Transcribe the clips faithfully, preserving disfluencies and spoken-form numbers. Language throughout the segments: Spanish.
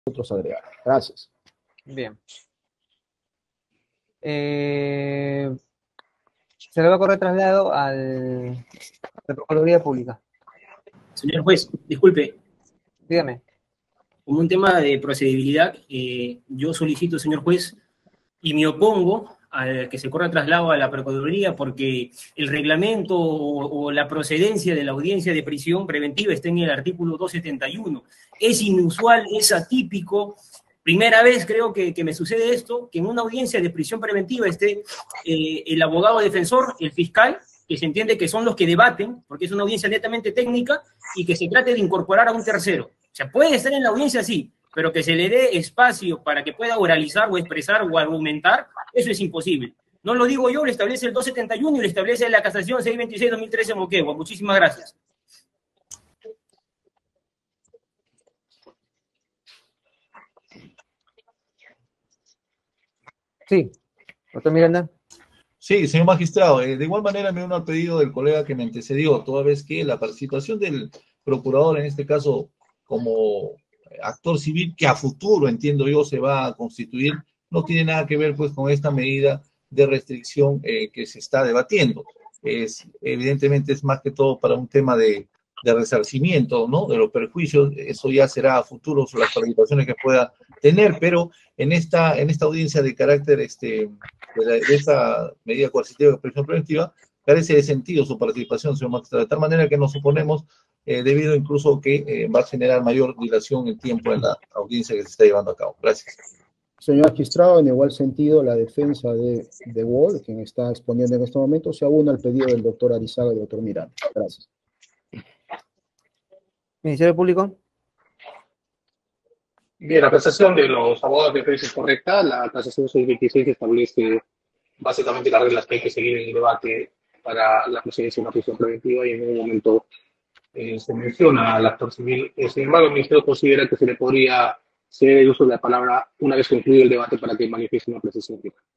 nosotros agregar. Gracias. Bien. Eh, se le va a correr traslado al, a la Procuraduría Pública. Señor juez, disculpe. Dígame. Como un tema de procedibilidad, eh, yo solicito, señor juez, y me opongo a que se corra traslado a la Procuraduría porque el reglamento o, o la procedencia de la audiencia de prisión preventiva está en el artículo doscientos setenta y uno. Es inusual, es atípico. Primera vez creo que, que me sucede esto, que en una audiencia de prisión preventiva esté eh, el abogado defensor, el fiscal, que se entiende que son los que debaten, porque es una audiencia netamente técnica, y que se trate de incorporar a un tercero. O sea, puede estar en la audiencia, sí, pero que se le dé espacio para que pueda oralizar o expresar o argumentar, eso es imposible. No lo digo yo, lo establece el doscientos setenta y uno y lo establece la casación seiscientos veintiséis de dos mil trece Moquegua. Muchísimas gracias. Sí, doctor Miranda. Sí, señor magistrado, eh, de igual manera me uno al pedido del colega que me antecedió, toda vez que la participación del procurador, en este caso como actor civil, que a futuro, entiendo yo, se va a constituir, no tiene nada que ver pues con esta medida de restricción eh, que se está debatiendo. Es, evidentemente es más que todo para un tema de, de resarcimiento, ¿no? De los perjuicios, eso ya será a futuro sobre las participaciones que pueda tener, pero en esta, en esta audiencia de carácter, este, de, la, de esta medida coercitiva de prisión preventiva, carece de sentido su participación, señor magistrado, de tal manera que nos oponemos, eh, debido incluso que eh, va a generar mayor dilación en tiempo en la audiencia que se está llevando a cabo. Gracias. Señor magistrado, en igual sentido, la defensa de, de Wall, quien está exponiendo en este momento, se abona al pedido del doctor Arizaga y del doctor Miranda. Gracias. Ministerio Público. Bien, la apreciación de los abogados de defensa es correcta. La casación seiscientos veintiséis establece básicamente las reglas que hay que seguir en el debate para la procedencia de una prisión preventiva y en ningún momento eh, se menciona al actor civil. Eh, sin embargo, el Ministerio considera que se le podría ceder el uso de la palabra una vez concluido el debate para que manifieste una apreciación.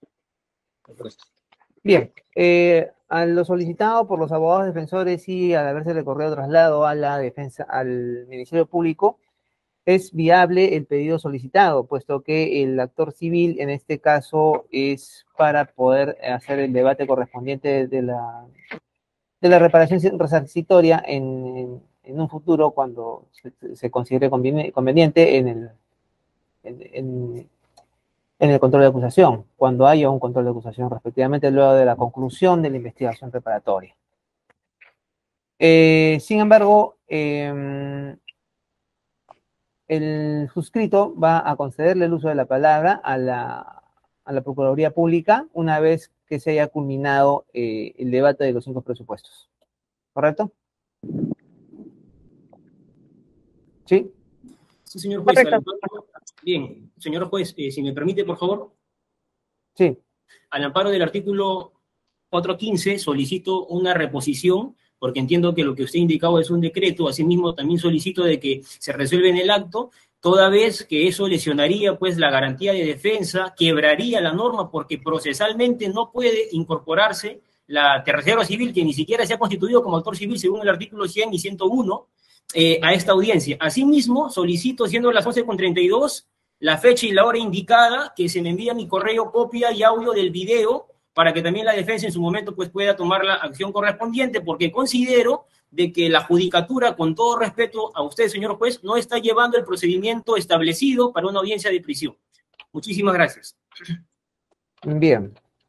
Bien, eh, a lo solicitado por los abogados defensores y al haberse recorrido traslado a la defensa, al Ministerio Público, es viable el pedido solicitado, puesto que el actor civil en este caso es para poder hacer el debate correspondiente de la, de la reparación resarcitoria en, en, en un futuro cuando se, se considere conveniente en el, en, en, en el control de acusación, cuando haya un control de acusación respectivamente luego de la conclusión de la investigación preparatoria. Eh, sin embargo, eh, el suscrito va a concederle el uso de la palabra a la, a la Procuraduría Pública una vez que se haya culminado eh, el debate de los cinco presupuestos. ¿Correcto? ¿Sí? Sí, señor juez. Al amparo, bien, señor juez, eh, si me permite, por favor. Sí. Al amparo del artículo cuatrocientos quince solicito una reposición, porque entiendo que lo que usted ha indicado es un decreto. Asimismo, también solicito de que se resuelva en el acto, toda vez que eso lesionaría pues la garantía de defensa, quebraría la norma, porque procesalmente no puede incorporarse la tercera civil, que ni siquiera se ha constituido como actor civil según el artículo cien y ciento uno, eh, a esta audiencia. Asimismo, solicito, siendo las once con treinta y dos, la fecha y la hora indicada, que se me envía mi correo copia y audio del video, para que también la defensa en su momento pues, pueda tomar la acción correspondiente, porque considero de que la judicatura, con todo respeto a usted, señor juez, no está llevando el procedimiento establecido para una audiencia de prisión. Muchísimas gracias. Bien.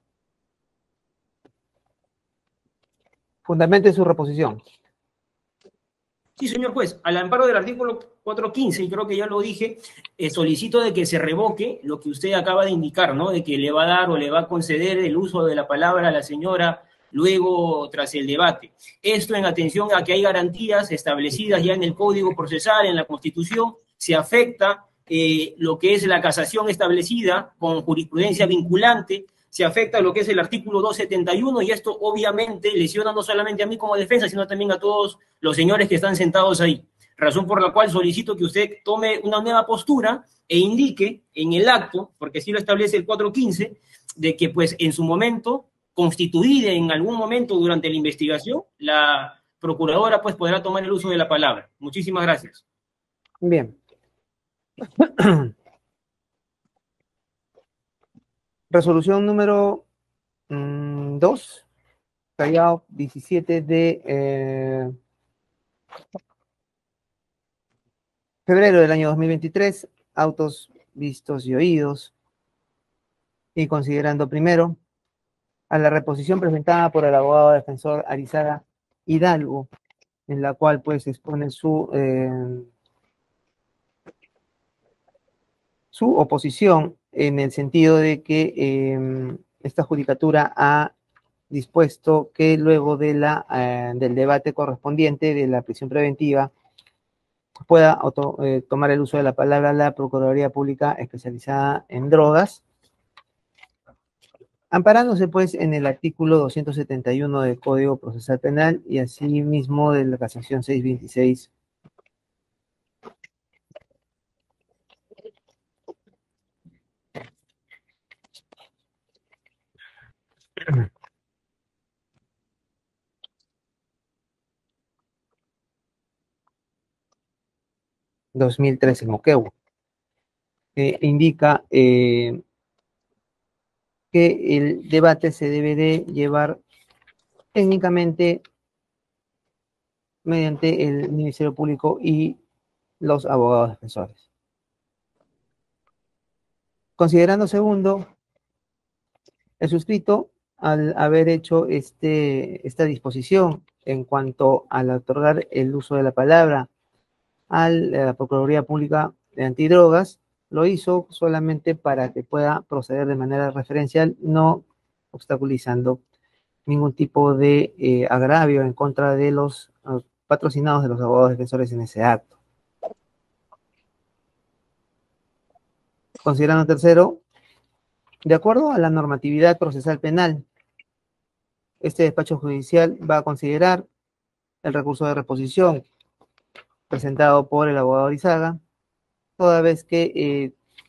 Fundamente su reposición. Sí, señor juez, al amparo del artículo cuatrocientos quince, y creo que ya lo dije, eh, solicito de que se revoque lo que usted acaba de indicar, ¿no? De que le va a dar o le va a conceder el uso de la palabra a la señora luego tras el debate. Esto en atención a que hay garantías establecidas ya en el Código Procesal, en la Constitución, se afecta eh, lo que es la casación establecida con jurisprudencia vinculante, se afecta lo que es el artículo doscientos setenta y uno, y esto obviamente lesiona no solamente a mí como defensa, sino también a todos los señores que están sentados ahí. Razón por la cual solicito que usted tome una nueva postura e indique en el acto, porque así lo establece el cuatrocientos quince, de que pues en su momento, constituida en algún momento durante la investigación, la procuradora pues podrá tomar el uso de la palabra. Muchísimas gracias. Bien. Resolución número dos, Callao, diecisiete de eh, febrero del año dos mil veintitrés, autos vistos y oídos, y considerando primero a la reposición presentada por el abogado defensor Arizaga Hidalgo, en la cual pues expone su, eh, su oposición en el sentido de que eh, esta judicatura ha dispuesto que luego de la, eh, del debate correspondiente de la prisión preventiva pueda auto, eh, tomar el uso de la palabra la Procuraduría Pública especializada en drogas, amparándose pues en el artículo doscientos setenta y uno del Código Procesal Penal y asimismo de la Casación seiscientos veintiséis. dos mil trece Moquegua, eh, indica eh, que el debate se debe de llevar técnicamente mediante el Ministerio Público y los abogados defensores. Considerando segundo, el suscrito, al haber hecho este, esta disposición en cuanto al otorgar el uso de la palabra a la Procuraduría Pública de Antidrogas, lo hizo solamente para que pueda proceder de manera referencial, no obstaculizando ningún tipo de eh, agravio en contra de los uh, patrocinados de los abogados defensores en ese acto. Considerando tercero, de acuerdo a la normatividad procesal penal, este despacho judicial va a considerar el recurso de reposición presentado por el abogado Arizaga, toda vez que, eh,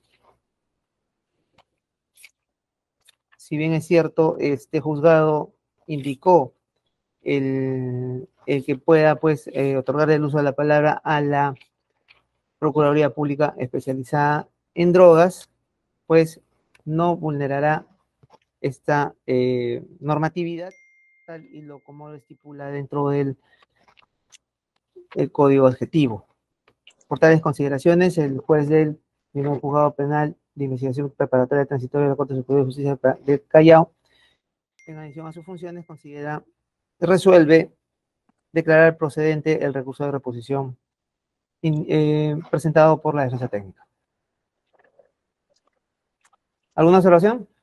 si bien es cierto, este juzgado indicó el, el que pueda pues eh, otorgar el uso de la palabra a la Procuraduría Pública especializada en drogas, pues no vulnerará esta eh, normatividad tal y lo como lo estipula dentro del el código adjetivo. Por tales consideraciones, el juez del primer juzgado penal de investigación preparatoria transitoria de la Corte Superior de Justicia de Callao, en adición a sus funciones, considera, resuelve declarar procedente el recurso de reposición in, eh, presentado por la defensa técnica. ¿Alguna observación?